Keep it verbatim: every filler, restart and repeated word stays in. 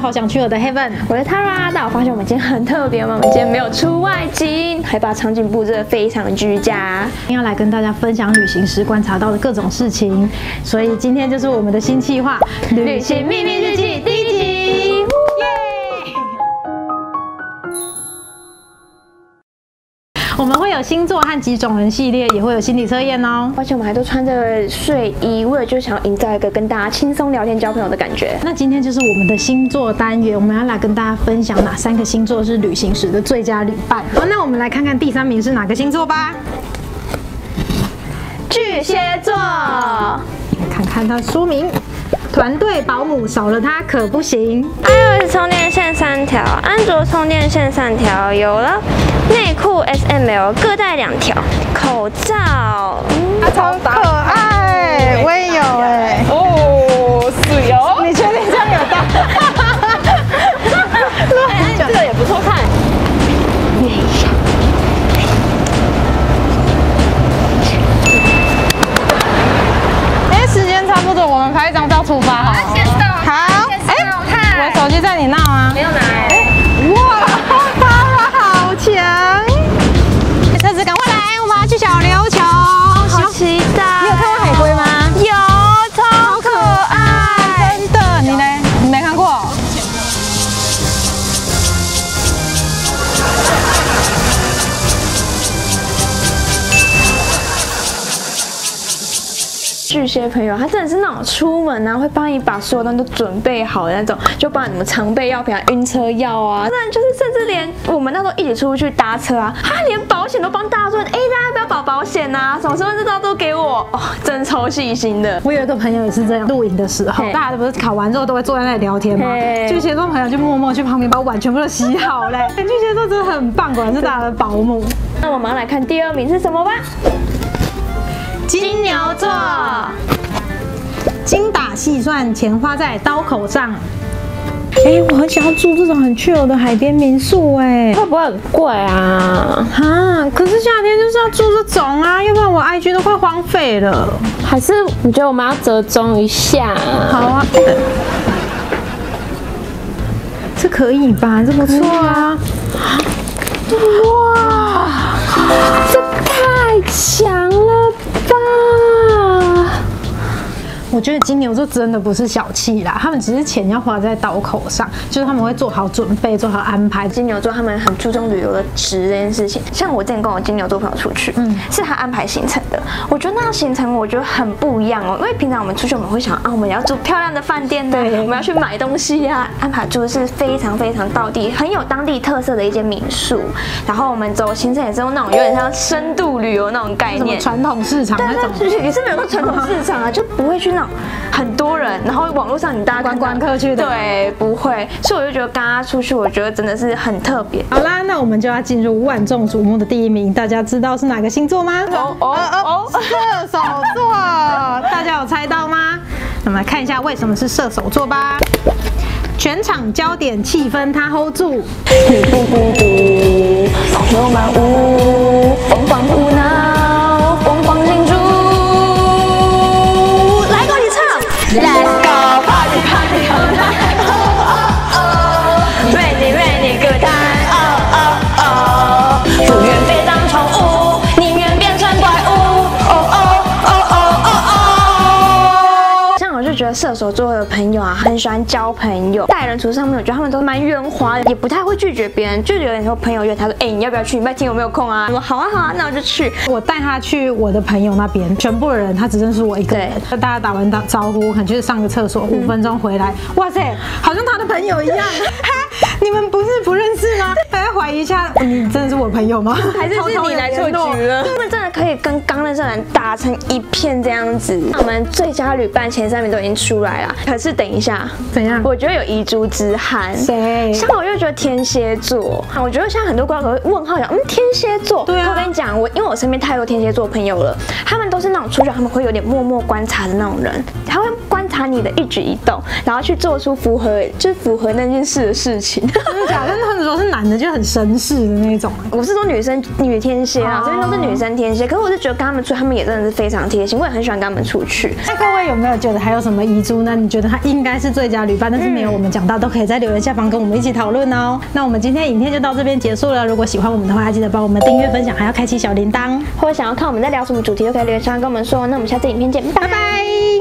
好想去我的 Heaven， 我是 Tara。但我发现我们今天很特别，我们今天没有出外景，还把场景布置得非常居家。 要来跟大家分享旅行时观察到的各种事情，所以今天就是我们的新计划《 旅行秘密日记》第一集，耶！ 我们会有星座和几种人系列，也会有心理测验哦。 而且我们还都穿着睡衣，为了就是想要营造一个跟大家轻松聊天、交朋友的感觉。 那今天就是我们的星座单元，我们要来跟大家分享哪三个星座是旅行时的最佳旅伴。好，那我们来看看第三名是哪个星座吧。 巨蟹座， 看看它说明。团队保姆少了它可不行。 iOS 充电线三条，安卓充电线三条，有了。内裤 S M L 各带两条，口罩， 它超可爱，我也有哎。 哦，是哦。 你确定这样有到？ 哎，这个也不错看。约一下。 哎，时间差不多，我们拍一张照出发好了。好。哎，我手机在你那吗？ 没有拿哎。 哇，好强！车子赶快来，我们要去小琉球。 好期待！ 你有看过海龟吗？ 有，超可爱， 真的，你呢？你没看过？ 巨蟹朋友，他真的是那种出门啊，会帮你把所有东西都准备好的那种，就帮你什么常备药品啊、晕车药啊，不然就是甚至连我们那时候一起出去搭车啊，他连保险都帮大家说，哎，大家要不要保保险啊？什么身份证照都给我，哦，真超细心的。 我有一个朋友也是这样，露营的时候，大家不是考完之后都会坐在那里聊天吗？巨蟹座朋友就默默去旁边把碗全部都洗好嘞。巨蟹座真的很棒，果然是大家的保姆。 那我们马上来看第二名是什么吧。金牛座， 精打细算，钱花在刀口上。哎，我很想要住这种很 chill 的海边民宿，哎， 会不会很贵啊？ 哈，可是夏天就是要住这种啊，要不然我 I G 都快荒废了。 还是你觉得我们要折中一下？ 好啊，这可以吧？这不错啊。哇，这太强了吧！我觉得金牛座真的不是小气啦，他们只是钱要花在刀口上，就是他们会做好准备，做好安排。 金牛座他们很注重旅游的值这件事情。像我之前跟我金牛座朋友出去，嗯，是他安排行程的。我觉得那样行程我觉得很不一样哦，因为平常我们出去我们会想啊，我们要住漂亮的饭店呢，我们要去买东西呀、啊，安排住的是非常非常道地、很有当地特色的一间民宿。然后我们走行程也是用那种有点像深度旅游那种概念， 传统市场那种， 也是没有说传统市场啊，就不会去那种很多人，然后网络上你大家观光客去的， 对，不会，所以我就觉得跟他出去，我觉得真的是很特别。 好啦，那我们就要进入万众瞩目的第一名，大家知道是哪个星座吗？ 哦哦哦， 射手座，大家有猜到吗？那我们来看一下为什么是射手座吧。全场焦点气氛他 hold 住， 你不孤独，朋友满屋，疯狂胡闹，疯狂庆祝。来，跟我一起唱 ，Let's go party party party， 哦哦哦 ，Ready ready good time， 哦哦哦，祝愿别当宠物，宁愿变成怪物，哦哦哦哦哦哦。像我就觉得射手座的朋友啊，很喜欢交朋友，待人处事上面，我觉得他们都蛮圆滑的，也不太会拒绝别人。就有点说朋友约他说，哎、欸，你要不要去？你拜天有没有空啊？我说好啊好啊，那我就去。 我带他去我的朋友那边，全部的人他只认识我一个人。大家打完打招呼，可能去上个厕所，五分钟回来，哇塞，好像他的朋友一样。你们不是不认识吗？还要怀疑一下，你真的是我朋友吗？ 还是是你来错局了？他们真的可以跟刚认识的人打成一片这样子。我们最佳旅伴前三名都已经出来了，可是等一下， 怎样？ 我觉得有遗珠之憾。 谁？ 像我就觉得天蝎座，我觉得像很多观众会问号讲，嗯，天蝎座。对啊。我跟你讲，我因为我身边太多天蝎座朋友了，他们都是那种出去他们会有点默默观察的那种人，他会观察察你的一举一动，然后去做出符合就是符合那件事的事情。 真的假的？但他们说是男的就很绅士的那种。 我是说女生女天蝎啊，这边都是女生天蝎，可是我是觉得跟他们出，他们也真的是非常贴心，我也很喜欢跟他们出去。 那各位有没有觉得还有什么遗珠呢？你觉得他应该是最佳旅伴，但是没有我们讲到，都可以在留言下方跟我们一起讨论哦。那我们今天影片就到这边结束了。如果喜欢我们的话，记得帮我们订阅、分享，还要开启小铃铛。 或者想要看我们在聊什么主题，都可以留言上跟我们说。那我们下次影片见，拜拜。